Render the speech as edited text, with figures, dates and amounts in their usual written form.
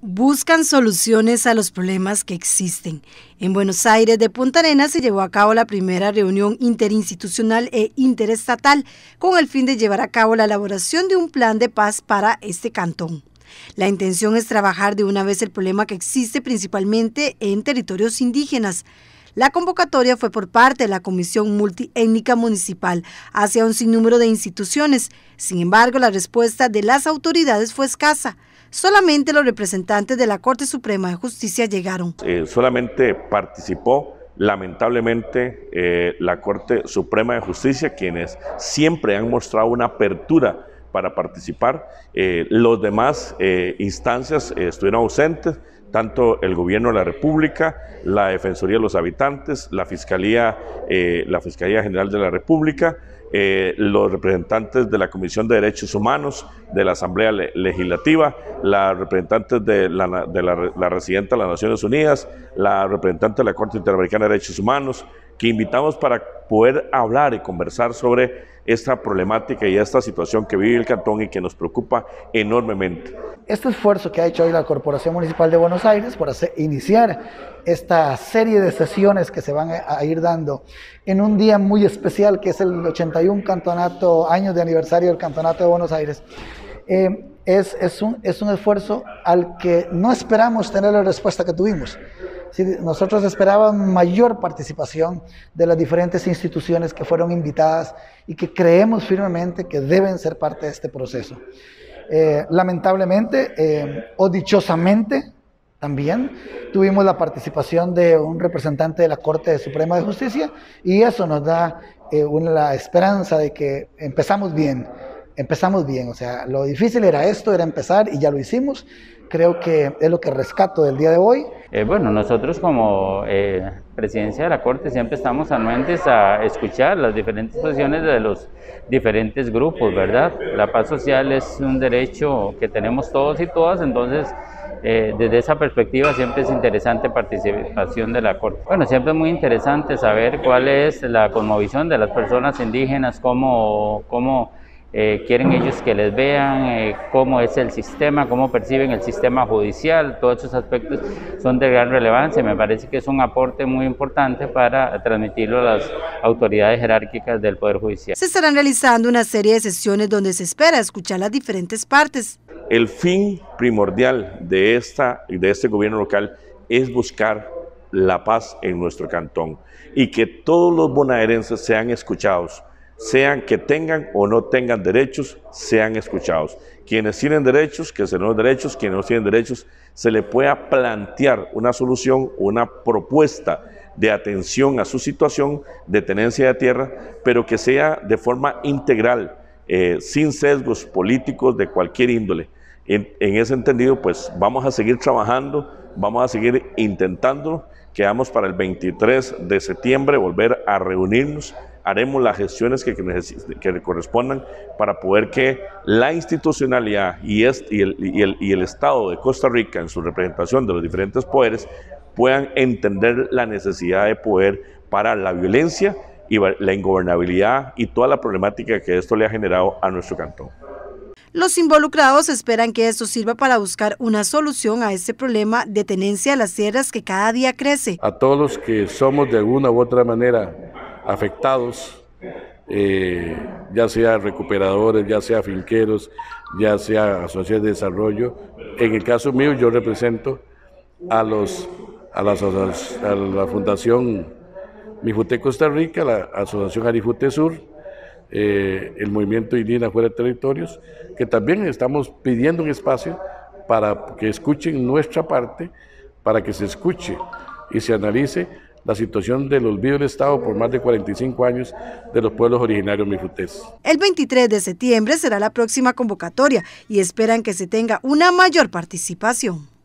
buscan soluciones a los problemas que existen. En Buenos Aires de Punta Arenas se llevó a cabo la primera reunión interinstitucional e interestatal con el fin de llevar a cabo la elaboración de un plan de paz para este cantón. La intención es trabajar de una vez el problema que existe principalmente en territorios indígenas. La convocatoria fue por parte de la Comisión Multiétnica Municipal hacia un sinnúmero de instituciones. Sin embargo, la respuesta de las autoridades fue escasa. Solamente los representantes de la Corte Suprema de Justicia llegaron. Solamente participó, lamentablemente, la Corte Suprema de Justicia, quienes siempre han mostrado una apertura para participar. Los demás instancias estuvieron ausentes, tanto el Gobierno de la República, la Defensoría de los Habitantes, la Fiscalía General de la República, los representantes de la Comisión de Derechos Humanos, de la Asamblea Legislativa, la representantes de la residenta de las Naciones Unidas, la representante de la Corte Interamericana de Derechos Humanos, que invitamos para poder hablar y conversar sobre esta problemática y esta situación que vive el cantón y que nos preocupa enormemente. Este esfuerzo que ha hecho hoy la Corporación Municipal de Buenos Aires por iniciar esta serie de sesiones que se van a ir dando en un día muy especial, que es el 81 años de aniversario del Campeonato de Buenos Aires, es un esfuerzo al que no esperamos tener la respuesta que tuvimos. Sí, nosotros esperábamos mayor participación de las diferentes instituciones que fueron invitadas y que creemos firmemente que deben ser parte de este proceso. Lamentablemente o dichosamente también tuvimos la participación de un representante de la Corte Suprema de Justicia y eso nos da la esperanza de que empezamos bien, o sea, lo difícil era empezar y ya lo hicimos. Creo que es lo que rescato del día de hoy. Bueno, nosotros como presidencia de la Corte siempre estamos anuentes a escuchar las diferentes posiciones de los diferentes grupos, ¿verdad? La paz social es un derecho que tenemos todos y todas, entonces desde esa perspectiva siempre es interesante participación de la Corte. Bueno, siempre es muy interesante saber cuál es la cosmovisión de las personas indígenas, cómo quieren ellos que les vean, cómo es el sistema, cómo perciben el sistema judicial. Todos esos aspectos son de gran relevancia. Me parece que es un aporte muy importante para transmitirlo a las autoridades jerárquicas del Poder Judicial. Se estarán realizando una serie de sesiones donde se espera escuchar las diferentes partes. El fin primordial de este gobierno local es buscar la paz en nuestro cantón y que todos los bonaerenses sean escuchados, sean que tengan o no tengan derechos, sean escuchados. Quienes tienen derechos, que se den los derechos, quienes no tienen derechos, se le pueda plantear una solución, una propuesta de atención a su situación de tenencia de tierra, pero que sea de forma integral, sin sesgos políticos de cualquier índole. En ese entendido, pues vamos a seguir trabajando, vamos a seguir intentándolo. Quedamos para el 23 de septiembre volver a reunirnos. Haremos las gestiones que correspondan para poder que la institucionalidad y el Estado de Costa Rica, en su representación de los diferentes poderes, puedan entender la necesidad de poder parar la violencia y la ingobernabilidad y toda la problemática que esto le ha generado a nuestro cantón. Los involucrados esperan que esto sirva para buscar una solución a este problema de tenencia de las tierras que cada día crece. A todos los que somos de alguna u otra manera afectados, ya sea recuperadores, ya sea finqueros, ya sea asociaciones de desarrollo. En el caso mío yo represento a la Fundación Mifute Costa Rica, la Asociación Arifute Sur, el Movimiento Indígena Fuera de Territorios, que también estamos pidiendo un espacio para que escuchen nuestra parte, para que se escuche y se analice la situación del olvido del Estado por más de 45 años de los pueblos originarios mifutés. El 23 de septiembre será la próxima convocatoria y esperan que se tenga una mayor participación.